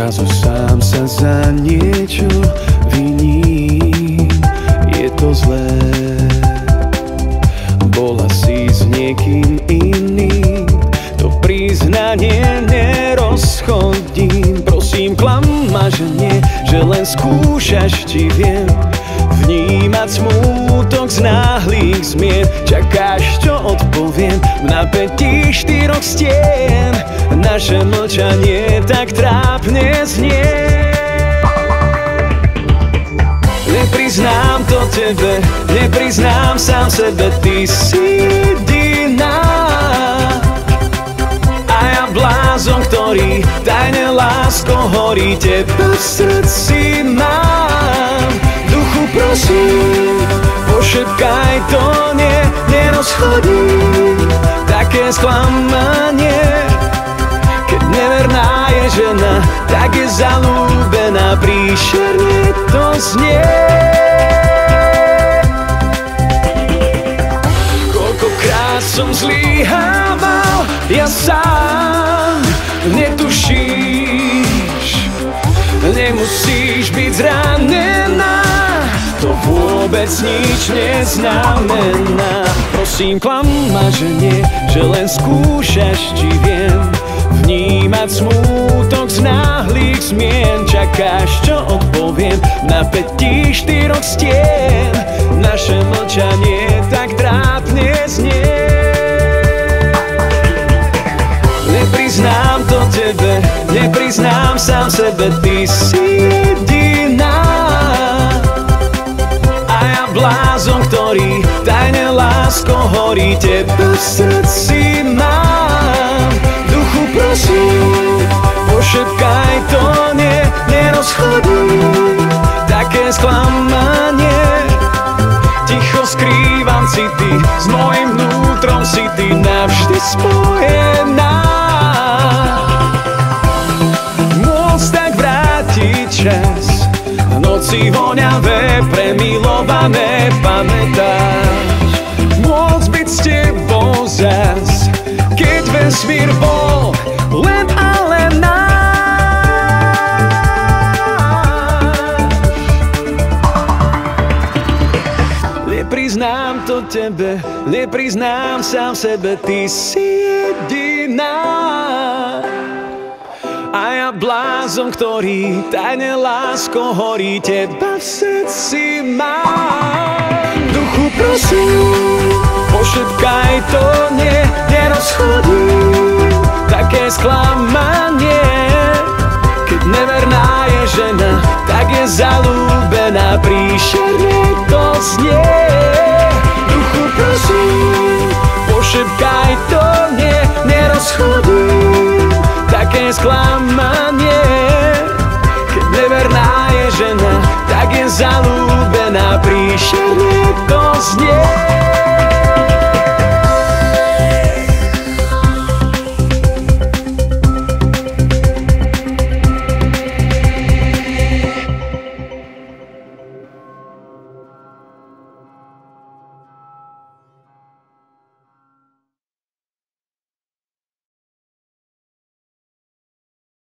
Zrazu sám sa za niečo viním. Je to zlé, bola si s niekým iným. To priznanie nerozchodím. Prosím, klamáš nie, že len skúšaš, či viem vnímať smútok z náhlych zmien. Čakáš, čo odpoviem v napätí štyroch stien. Naše mlčanie tak trápne znie. Nepriznám to tebe, nepriznám sám sebe, ty si jediná. A ja blázon, ktorý tajne lásko horí, teba v srdci mám. Duchu, prosím, pošepkaj to, nerozchodí také sklamanie. Keď neverná je žena, tak je zalúbená, príšerne to znie. Koľkokrát som zlyhával, ja sám, netušíš, nemusíš byť zranená, to vôbec nič neznamená. Prosím, klamáš nie, že len skúšaš, či viem vnímať smútok z náhlych zmien. Čakáš, čo odpoviem v napätí štyroch stien. Naše mlčanie tak trápne znie. Nepriznám to tebe, nepriznám sám sebe, ty si jediná. A ja blázon, ktorý tajne lásko horí, teba v srdci mám. Duchu, prosím, pošepkaj to, nerozchodí také sklamanie. Ticho skrývam city, s mojim vnútrom si ty navždy spojená. Môcť tak vrátiť čas, noci voňavé, premilované, pamätáš. Môcť byť s tebou zas, keď vesmír bol len a len náš. Nepriznám to tebe, nepriznám sám sebe, ty si jediná. A ja blázon, ktorý tajne lásko horí, teba v srdci mám. Duchu, prosím, pošepkaj to, nerozchodí také sklamanie. Keď neverná je žena, tak je zalúbená, príšerne to znie. Duchu, prosím, pošepkaj to, nerozchodí také sklamanie. Keď neverná je žena, tak je zalúbená, príšerne to znie.